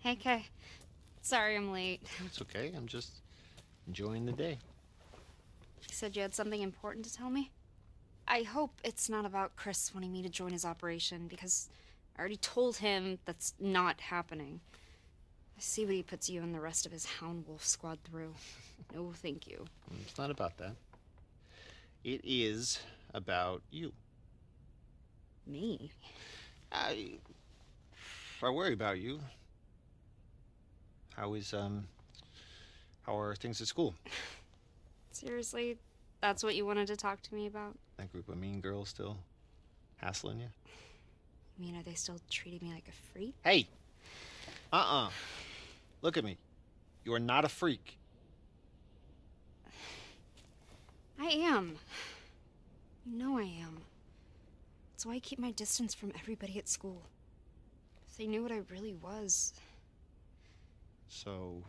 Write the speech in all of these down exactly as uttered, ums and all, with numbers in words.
Hey, Kay. Sorry I'm late. It's okay. I'm just enjoying the day. You said you had something important to tell me? I hope it's not about Chris wanting me to join his operation, because I already told him that's not happening. I see what he puts you and the rest of his Hound Wolf squad through. No, thank you. It's not about that. It is about you. Me? I... I worry about you. How is, um... How are things at school? Seriously? That's what you wanted to talk to me about? That group of mean girls still hassling you? I mean, are they still treating me like a freak? Hey! Uh-uh. Look at me. You are not a freak. I am. You know I am. That's why I keep my distance from everybody at school. If they knew what I really was. So...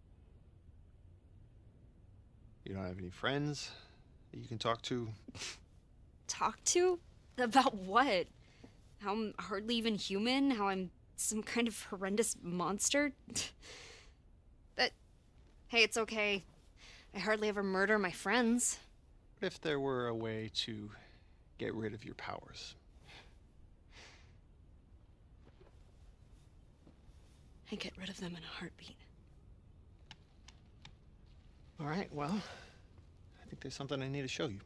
You don't have any friends that you can talk to? Talk to? About what? How I'm hardly even human? How I'm some kind of horrendous monster? But, hey, it's okay. I hardly ever murder my friends. What if there were a way to get rid of your powers? I'd get rid of them in a heartbeat. All right, well, I think there's something I need to show you.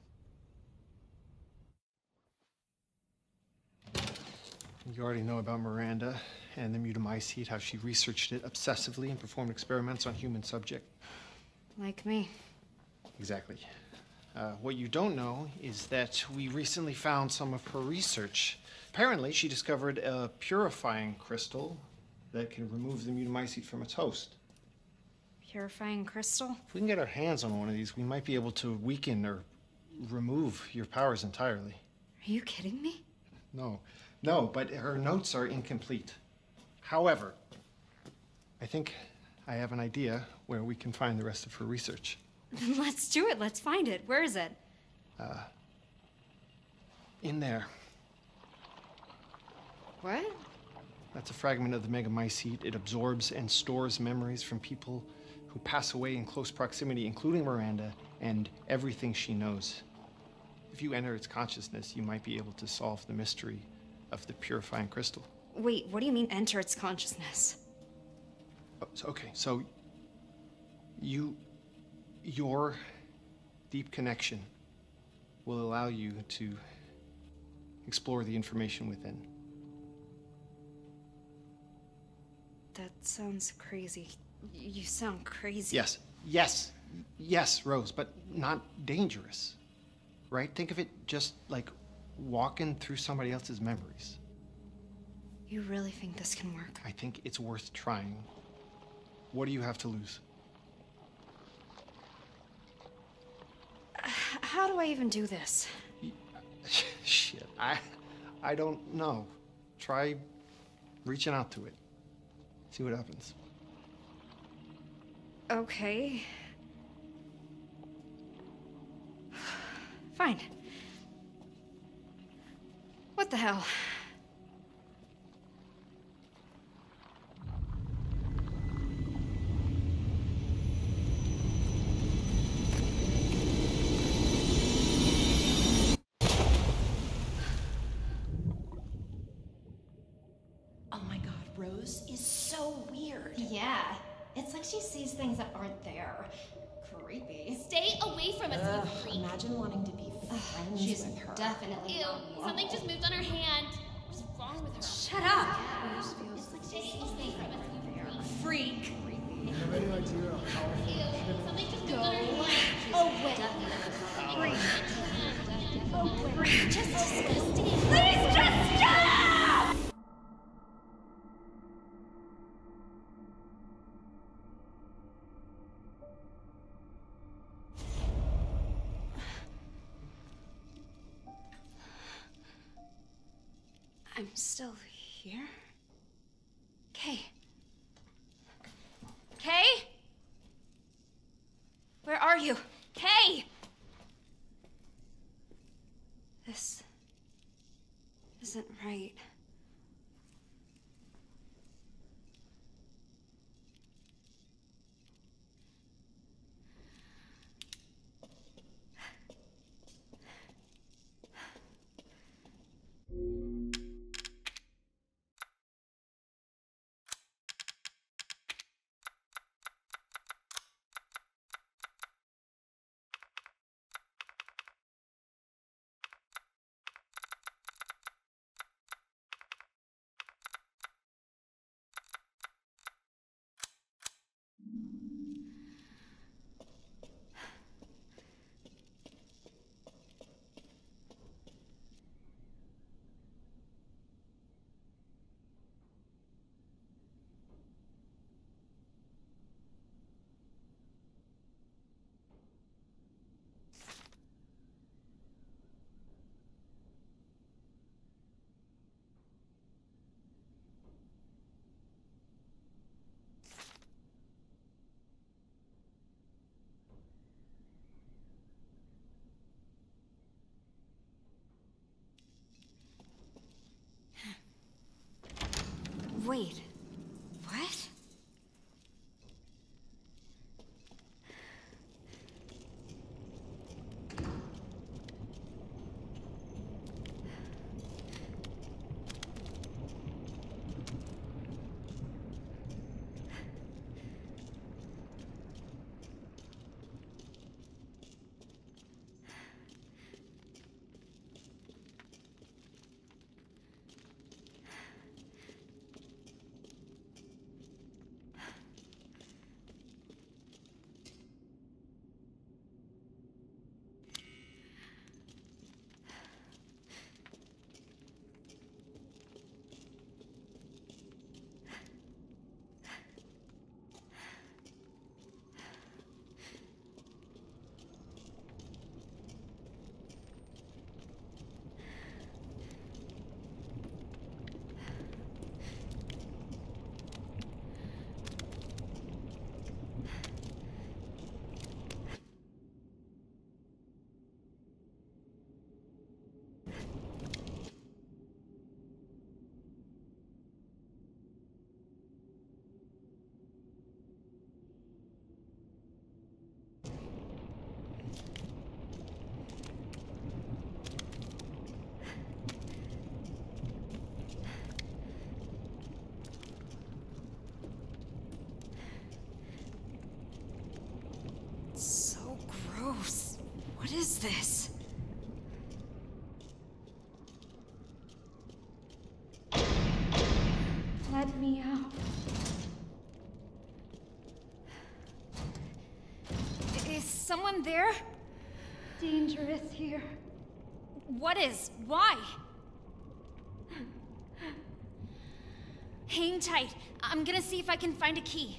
You already know about Miranda and the mutamycete, how she researched it obsessively and performed experiments on human subject. Like me. Exactly. Uh, what you don't know is that we recently found some of her research. Apparently, she discovered a purifying crystal that can remove the mutamycete from its host. Purifying crystal? If we can get our hands on one of these, we might be able to weaken or remove your powers entirely. Are you kidding me? No. No, but her notes are incomplete. However, I think I have an idea where we can find the rest of her research. Let's do it. Let's find it. Where is it? Uh, in there. What? That's a fragment of the megamycete. It absorbs and stores memories from people who pass away in close proximity, including Miranda, and everything she knows. If you enter its consciousness, you might be able to solve the mystery of the purifying crystal. Wait, what do you mean enter its consciousness? Oh, so, okay, so you, your deep connection will allow you to explore the information within. That sounds crazy. You sound crazy. Yes, yes, yes, Rose, but not dangerous, right? Think of it just like walking through somebody else's memories. You really think this can work? I think it's worth trying. What do you have to lose? Uh, how do I even do this? Shit, I, I don't know. Try reaching out to it. See what happens. Okay. Fine. What the hell? Oh my god, Rose is so weird. Yeah, it's like she sees things that aren't there. Creepy. Stay away from us, Ugh, you freak. imagine wanting to be friends She's with her. definitely Ew, not normal. something just moved on her hand. What's wrong with her? Shut up! It's like stay away from us, you Freak! freak. Ew, something just moved on her hand. Away. Freak! Away. Just disgusting. Please just stop! I'm still here? Kay. Kay? Where are you? Kay! This isn't right. Gross. What is this? Let me out. Is someone there? Dangerous here. What is? Why? Hang tight. I'm gonna see if I can find a key.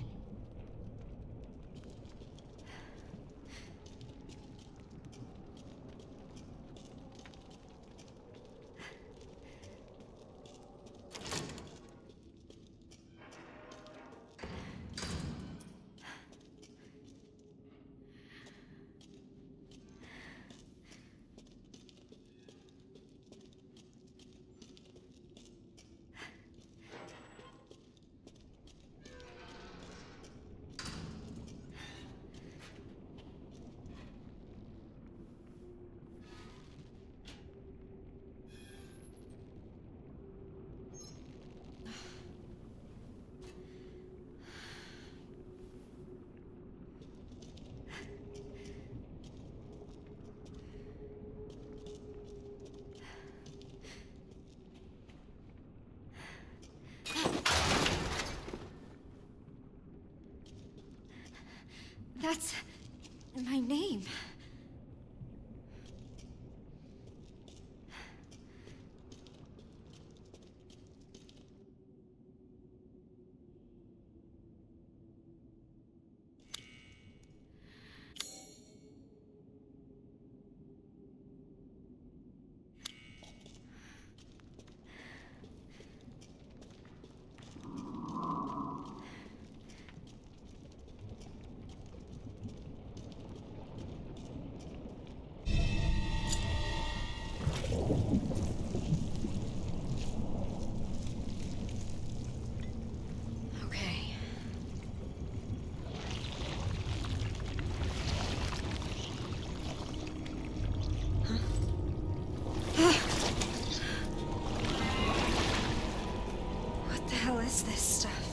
That's my name. Is this stuff?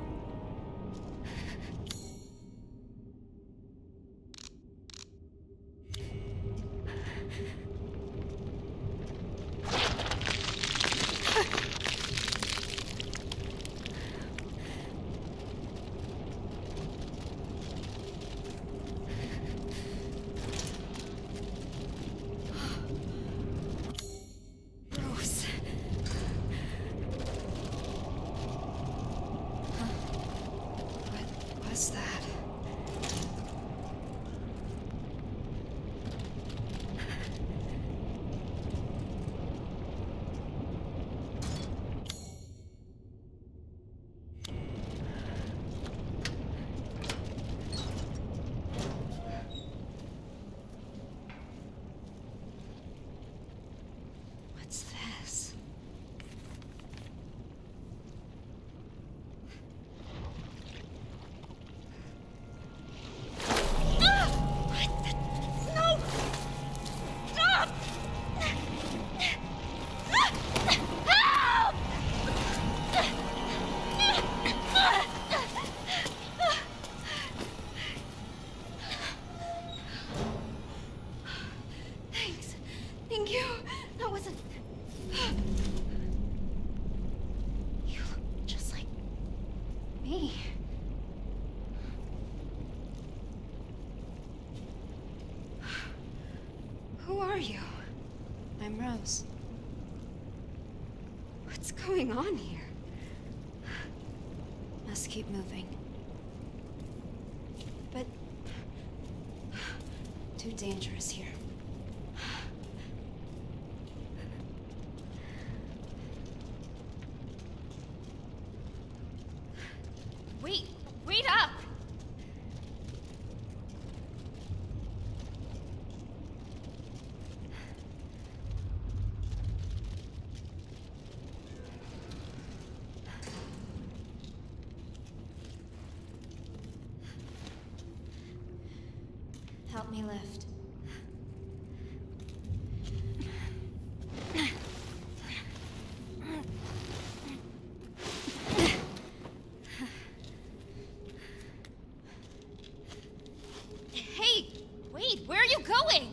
I'm Rose. What's going on here? Must keep moving. But... too dangerous here. Wait! Wait up! Help me lift. Hey! Wait, where are you going?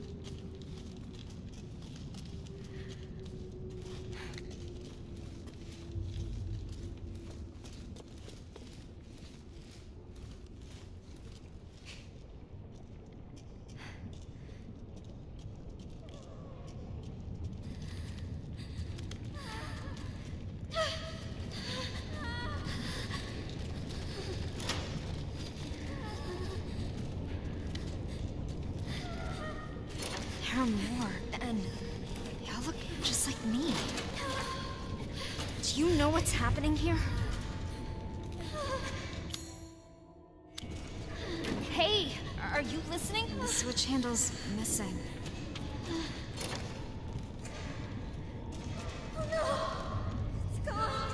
There are more, and they all look just like me. Do you know what's happening here? Hey, are you listening? The switch handle's missing. Oh no! It's gone.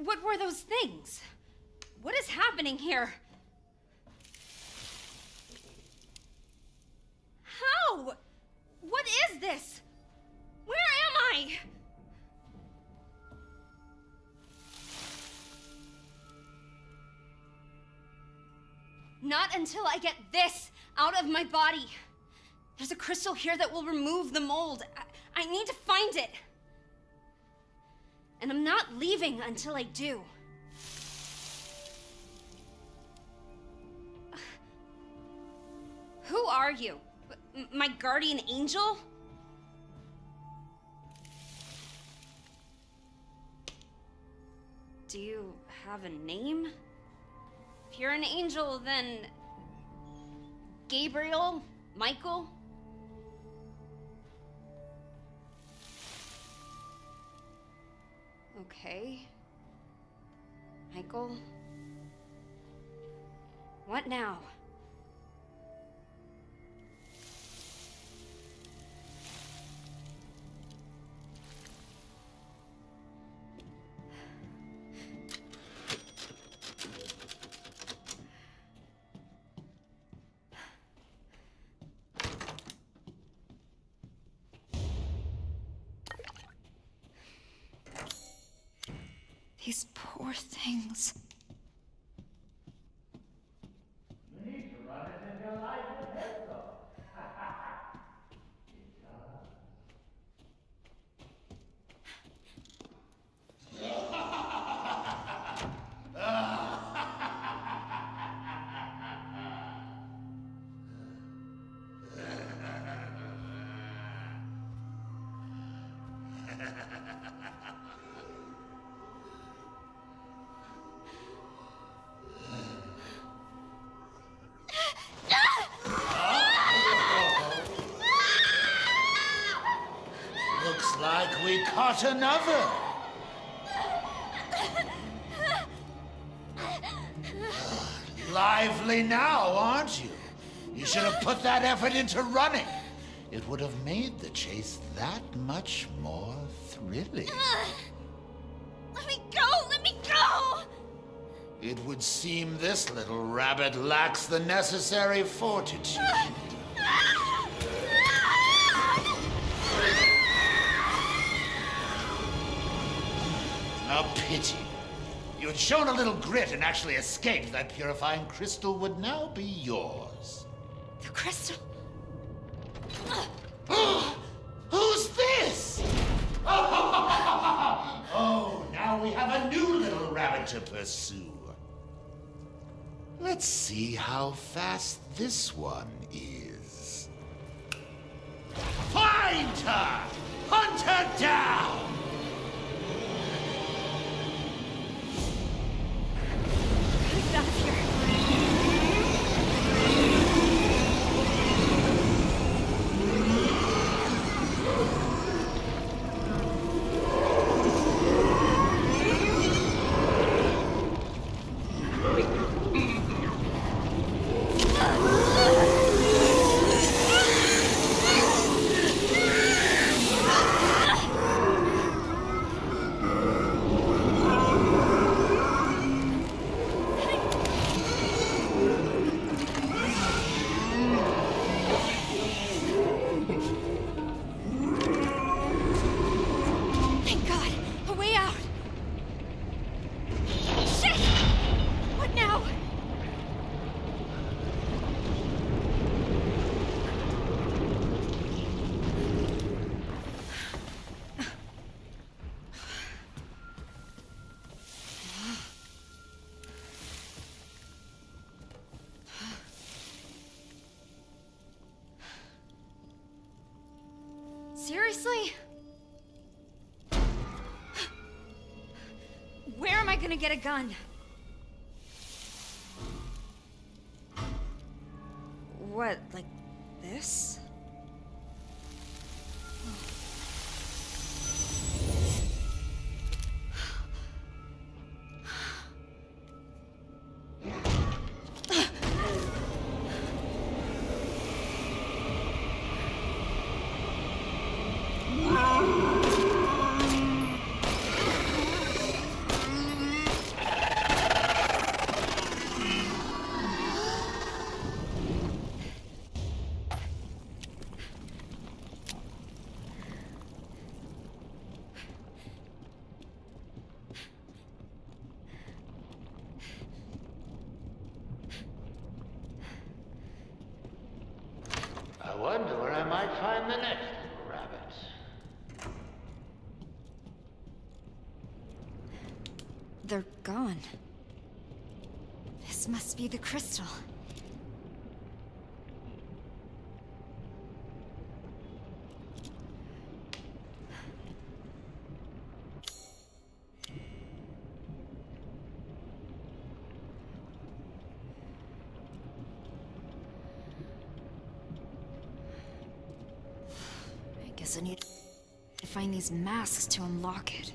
what were those things? What is happening here? How? What is this? Where am I? Not until I get this out of my body. There's a crystal here that will remove the mold. I, I need to find it. And I'm not leaving until I do. Who are you? M- my guardian angel? Do you have a name? If you're an angel, then... Gabriel? Michael? Okay. Michael? What now? These poor things. You need to run it in your life with pencil. Looks like we caught another. Lively now, aren't you? You should have put that effort into running. It would have made the chase that much more thrilling. Let me go! Let me go! It would seem this little rabbit lacks the necessary fortitude. A pity. You had shown a little grit and actually escaped, that purifying crystal would now be yours. The crystal. Who's this? Oh, now we have a new little rabbit to pursue. Let's see how fast this one is. Find her! Hunt her down! Get out of here. Seriously? Where am I gonna get a gun? What, like this? might find the next little rabbit. They're gone. This must be the crystal. I guess I need to find these masks to unlock it.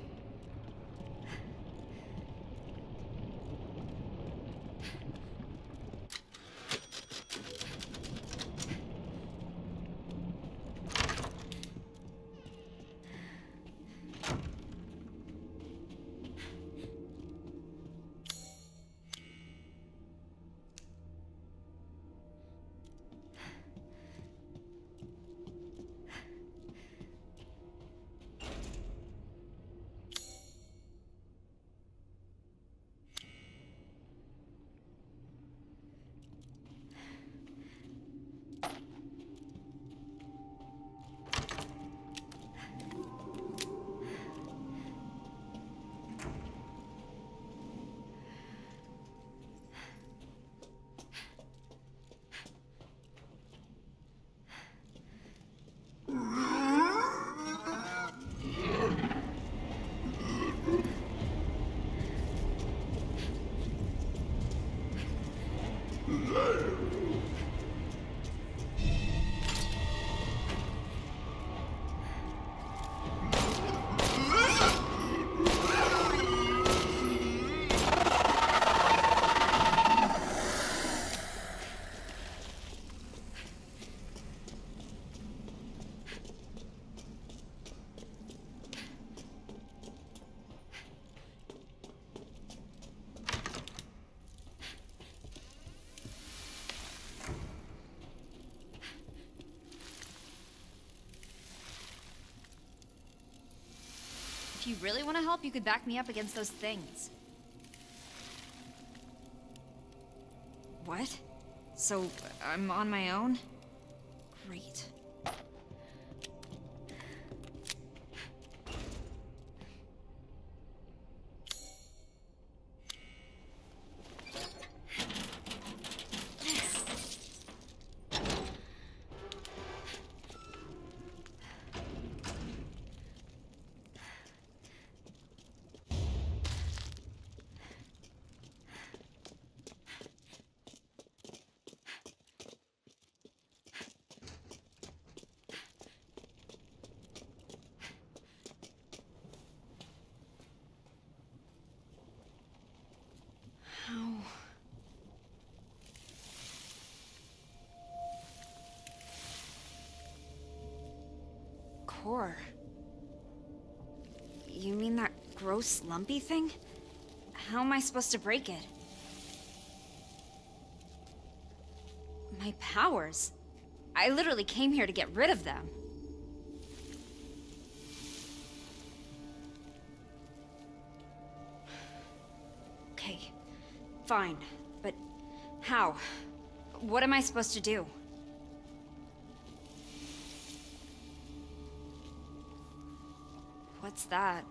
If you really want to help, you could back me up against those things. What? So, I'm on my own? Great. Core. You mean that gross lumpy thing? How am I supposed to break it? My powers? I literally came here to get rid of them. Okay, fine, but how? What am I supposed to do? What's that?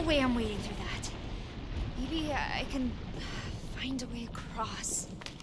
way I'm wading through that. Maybe I can find a way across.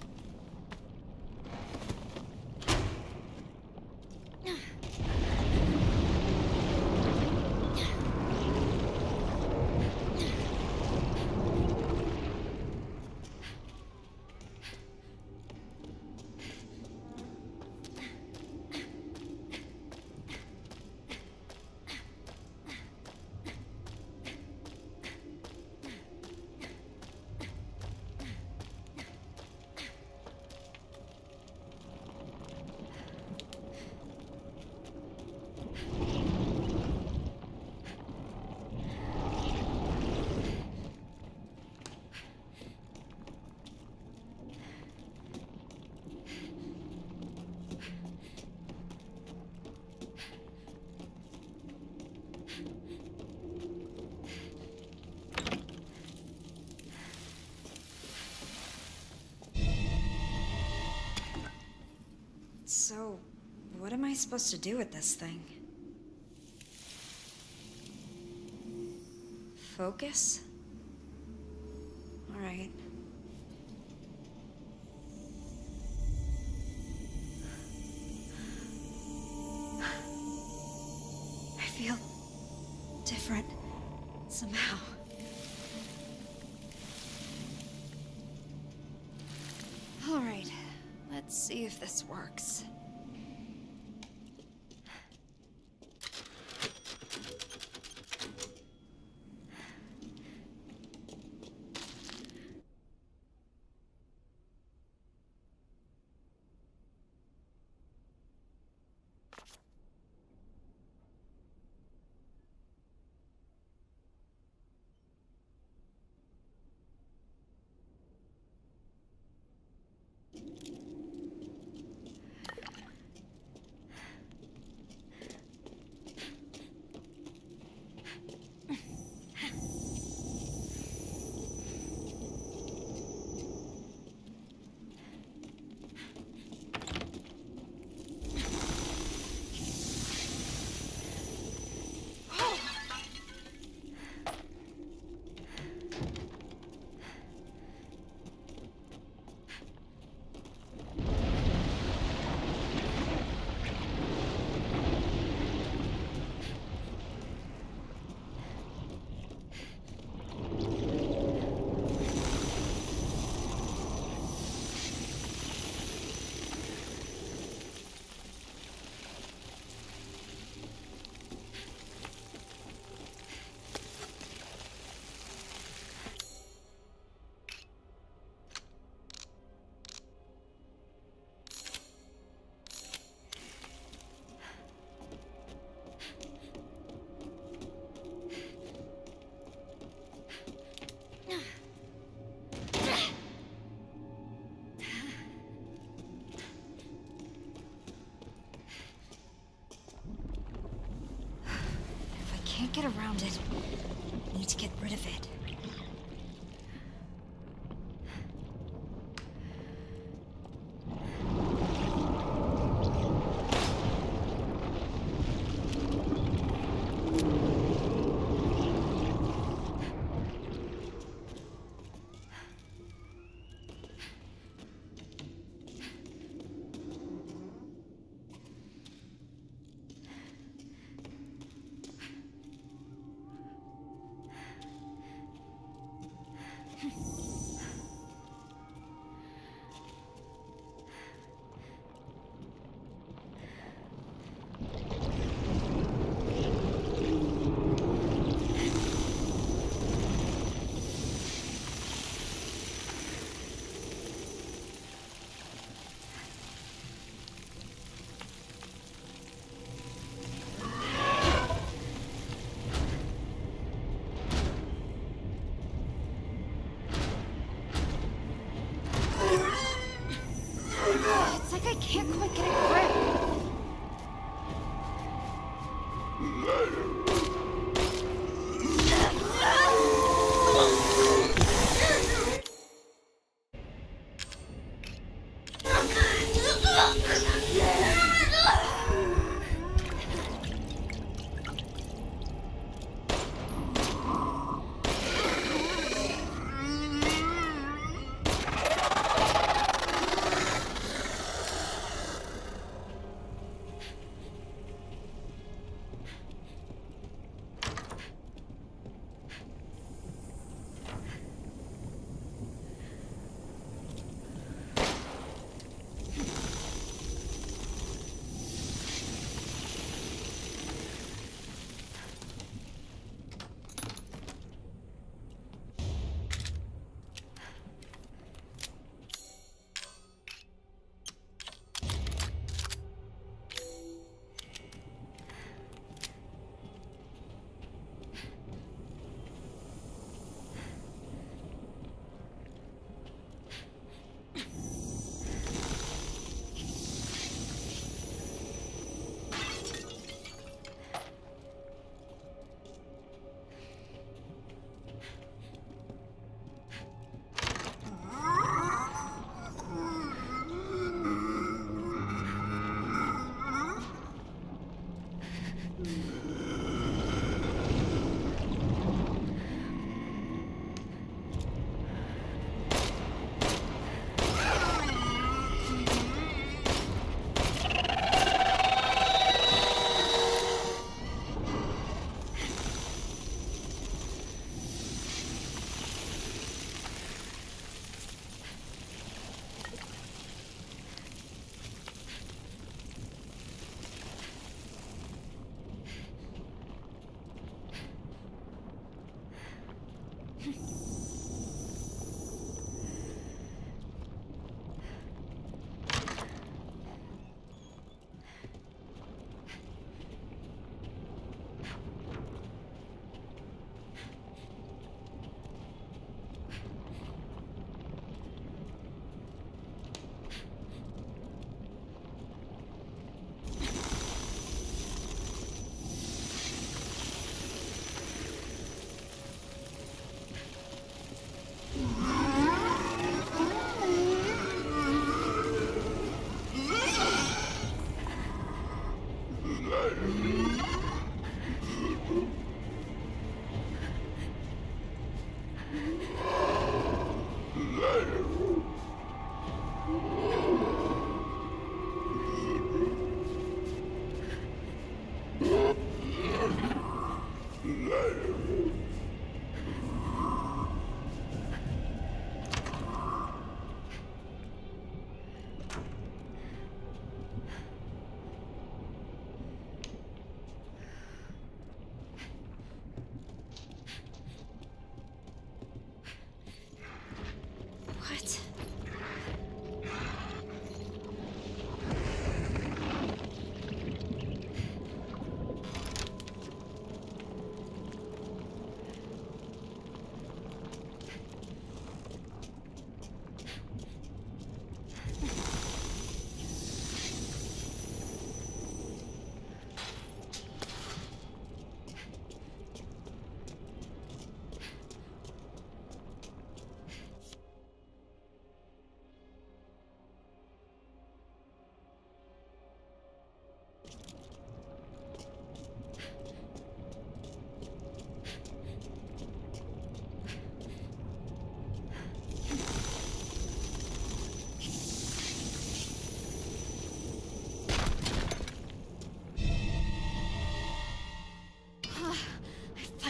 So, what am I supposed to do with this thing? Focus? All right. I feel different somehow. All right. Let's see if this works. Can't get around it. Need to get rid of it. I can't quite get a grip.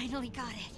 finally got it.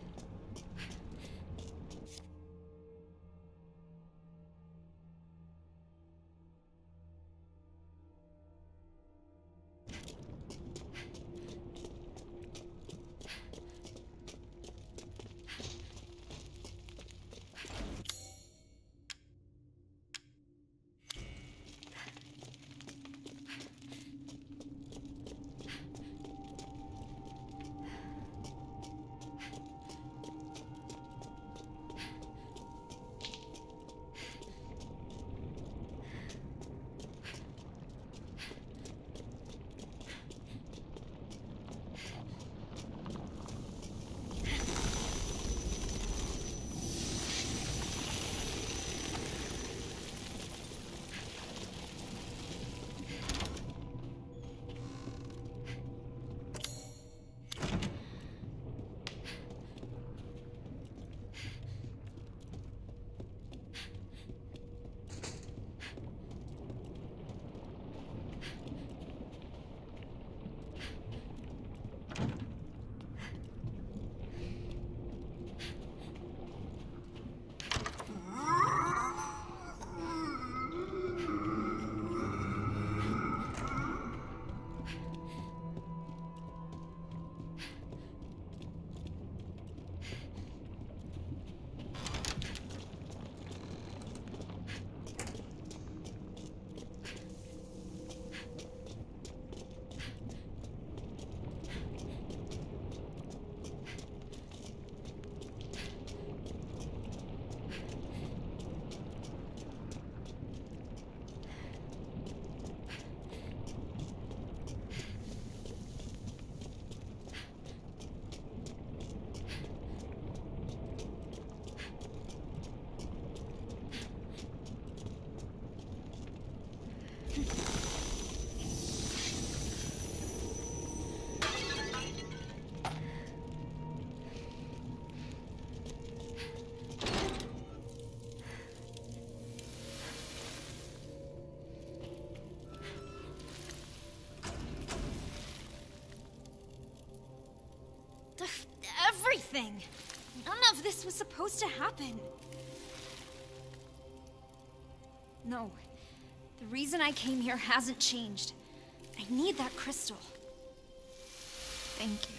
Everything! None of this was supposed to happen. No. The reason I came here hasn't changed. I need that crystal. Thank you.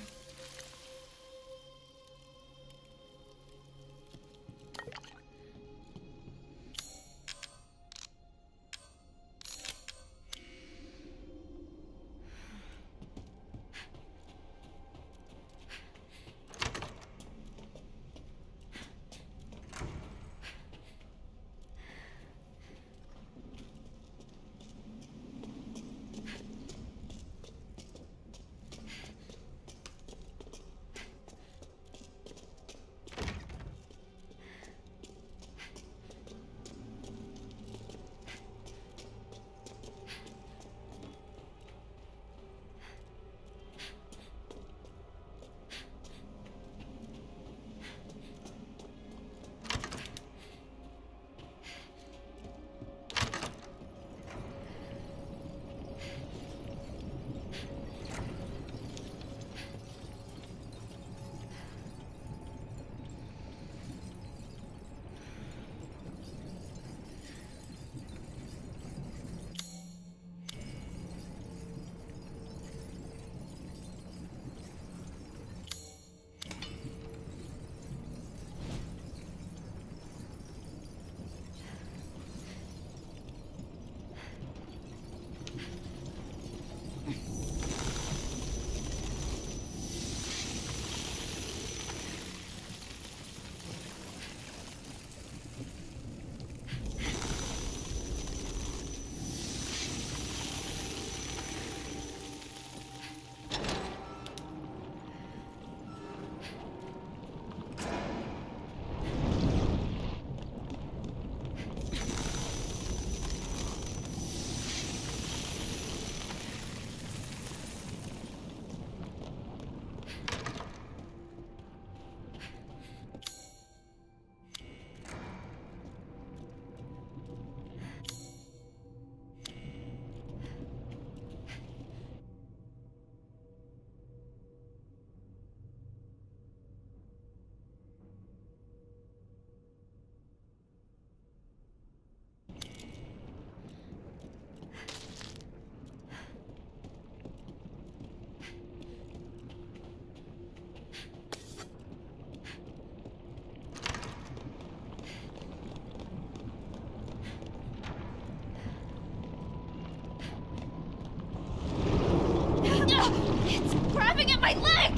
grabbing at my legs!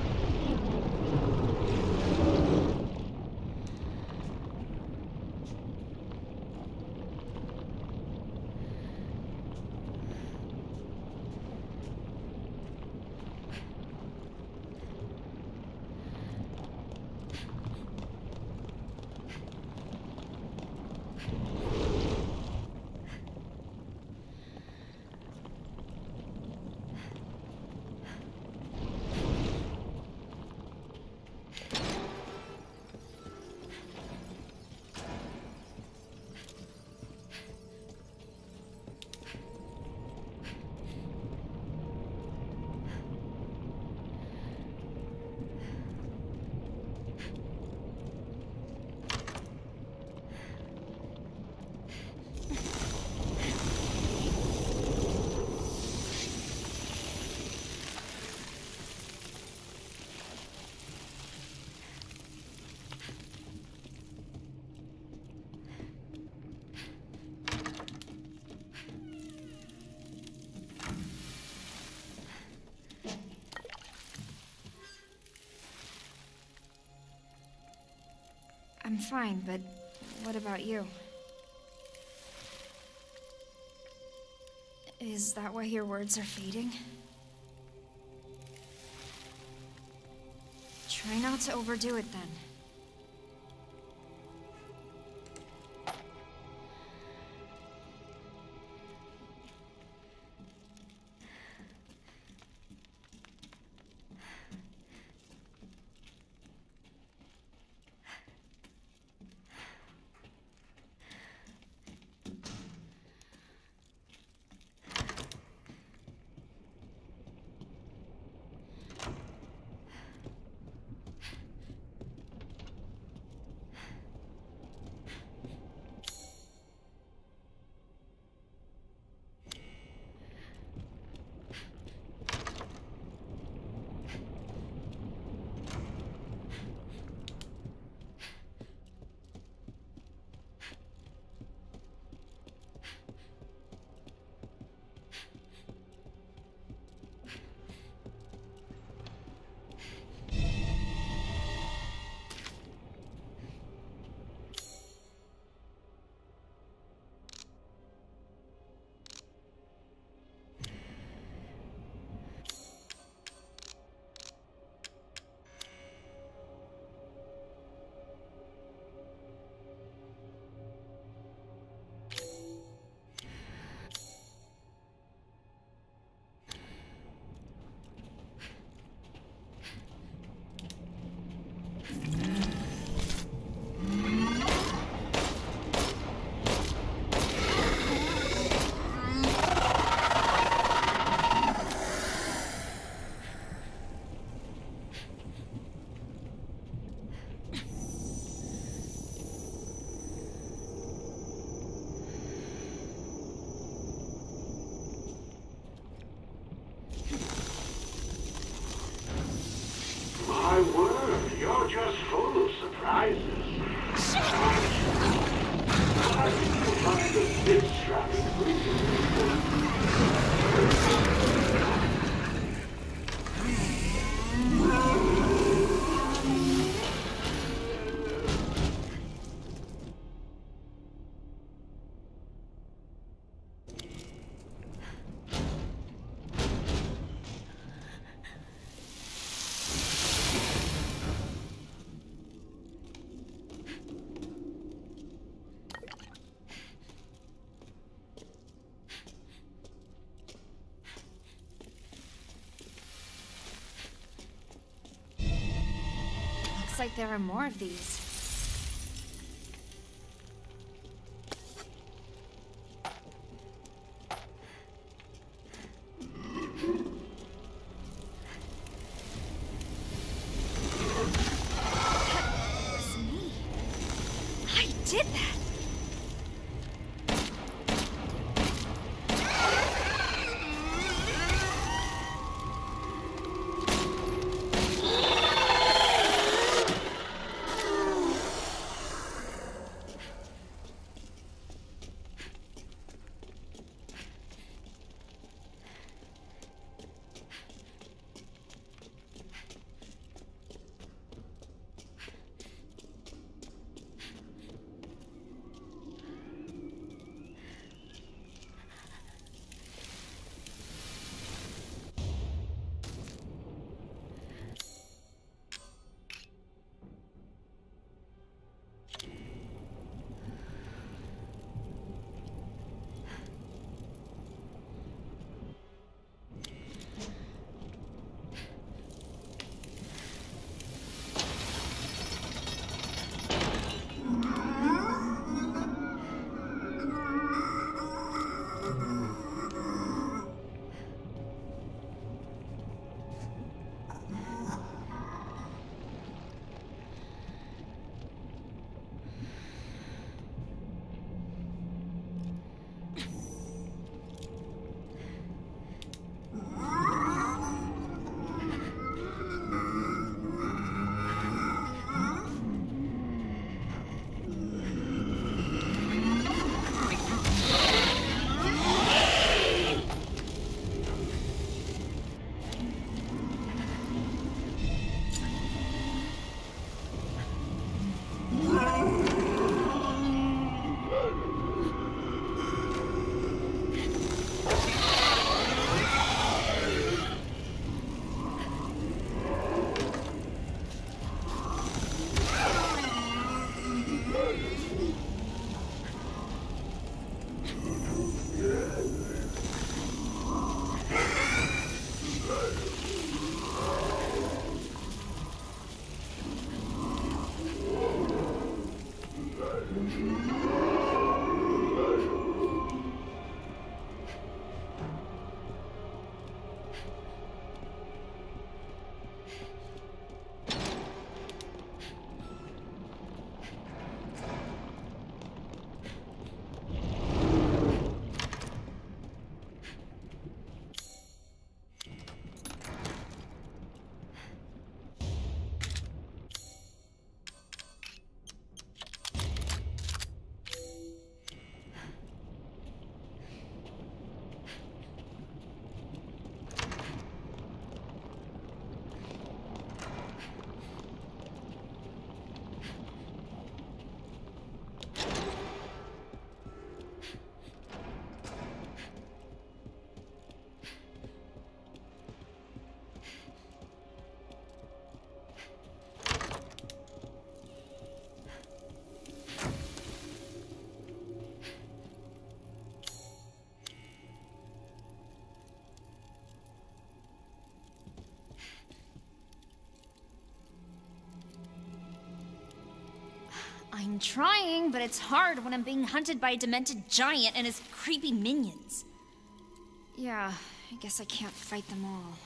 I'm fine, but what about you? Is that why your words are fading? Try not to overdo it then. My word, you're just full of surprises. I think you'll find a bit strapping for you. Looks like there are more of these. It's me. I did that! I'm trying, but it's hard when I'm being hunted by a demented giant and his creepy minions. Yeah, I guess I can't fight them all.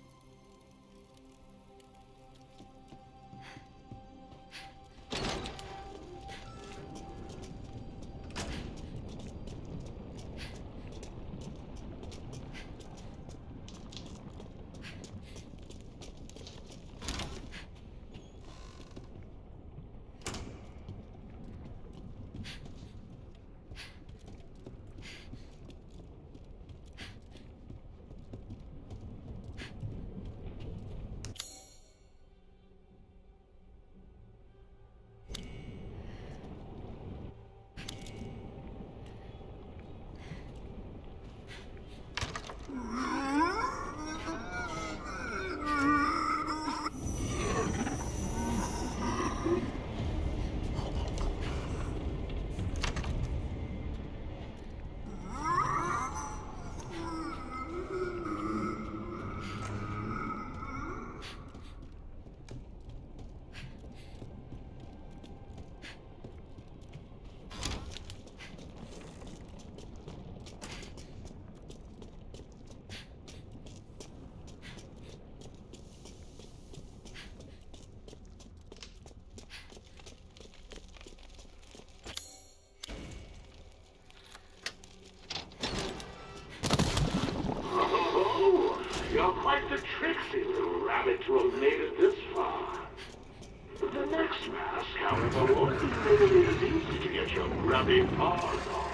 You're quite the tricksy little rabbit to have made it this far. The next mask, however, won't be nearly as easy to get your grubby paws on.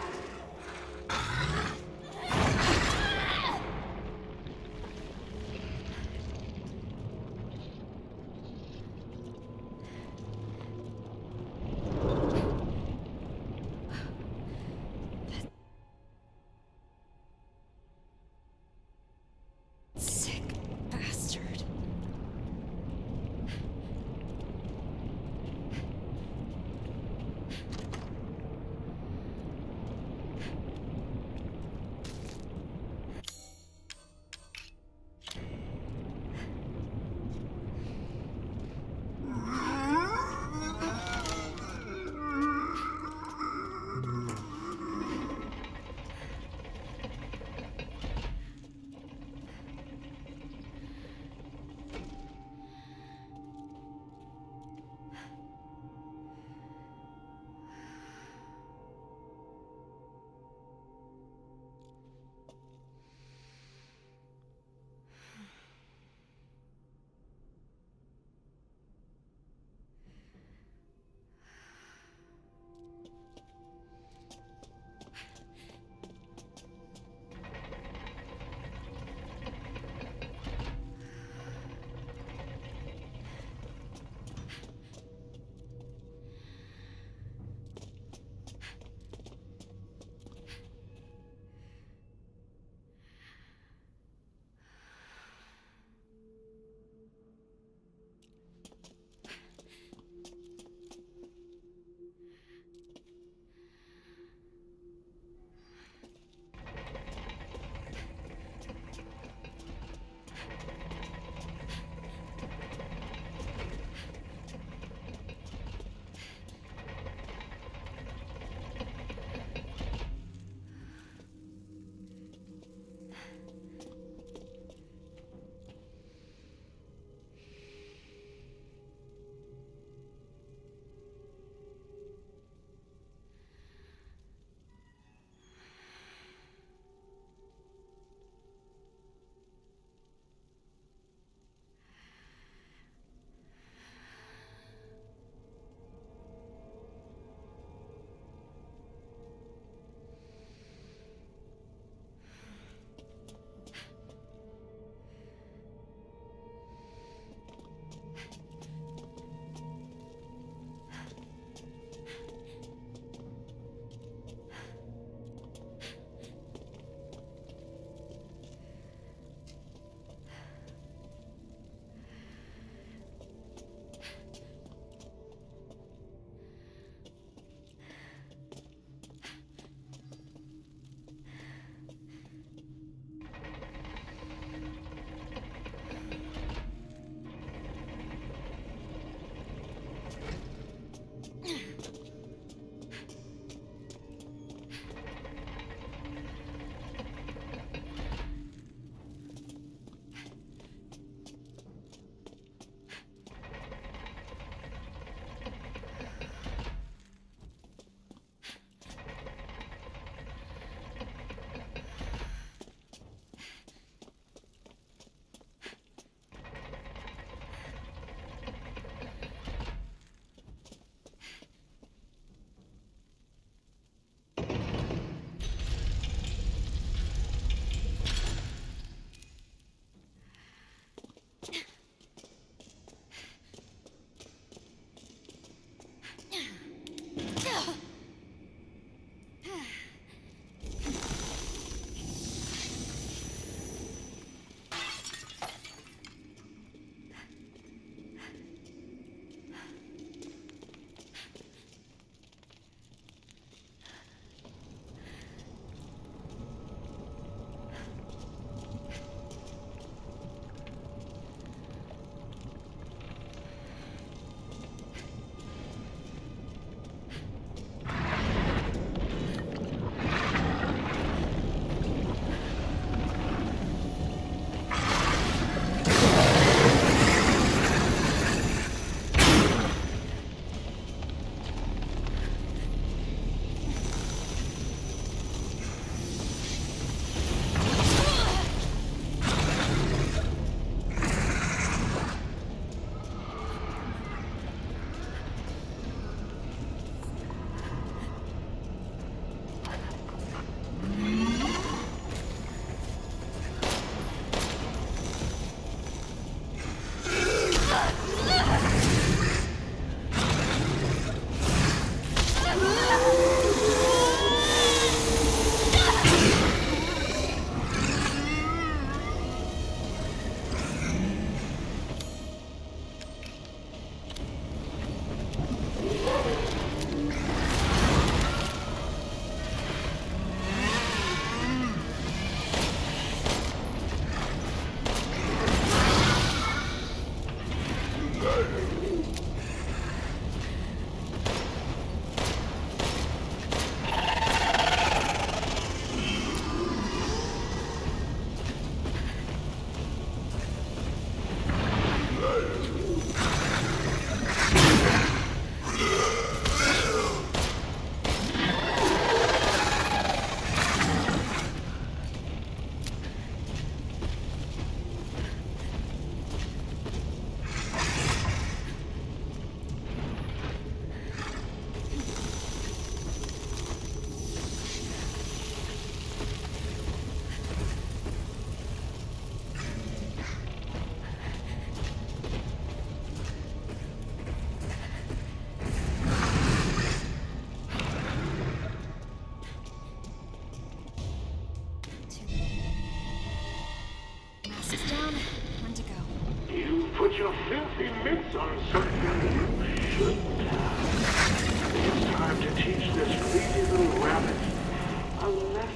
Gas is down. When to go. You put your filthy mitts on something you shouldn't have. It's time to teach this greedy little rabbit a lesson.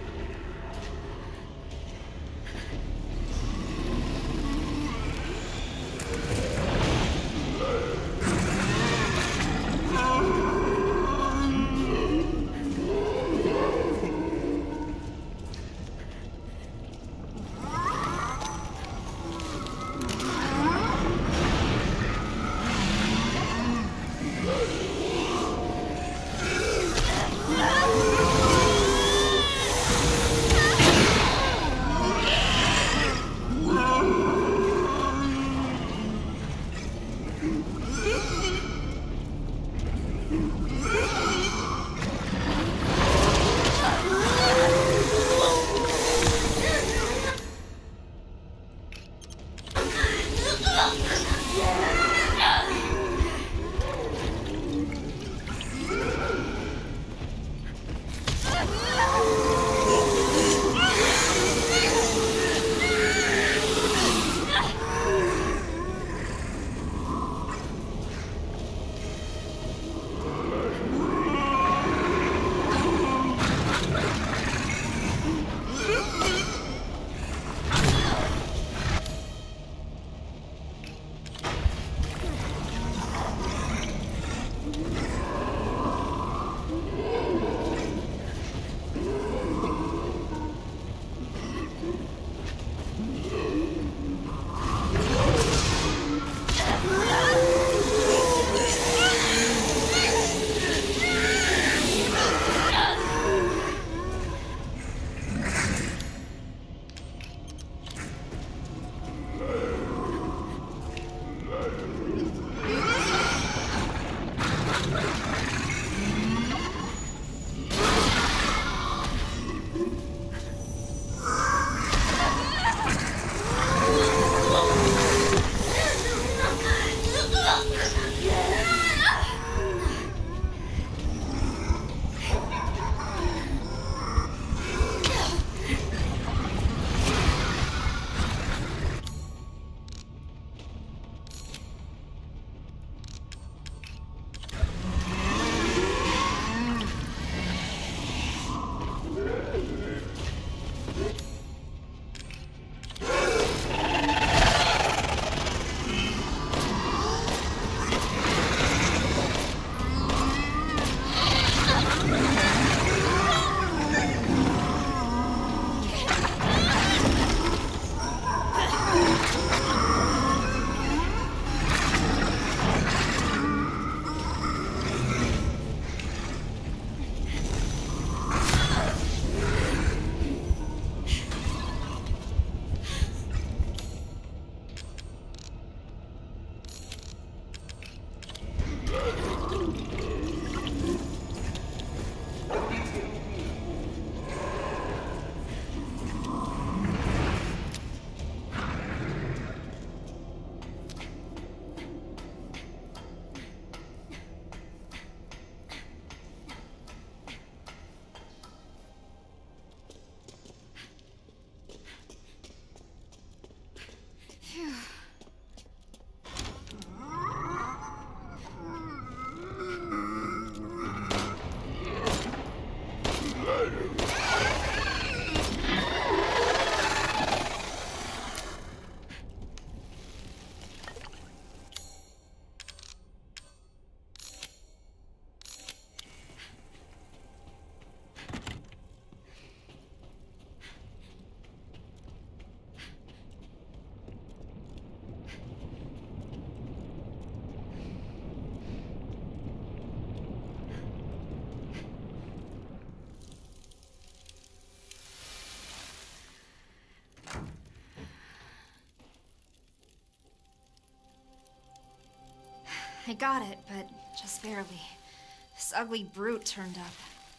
I got it, but just barely. This ugly brute turned up.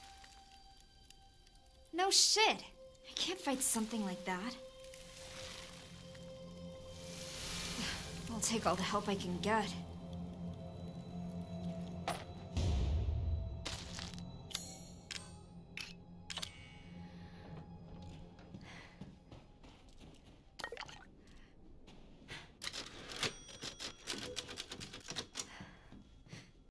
No shit! I can't fight something like that. I'll take all the help I can get.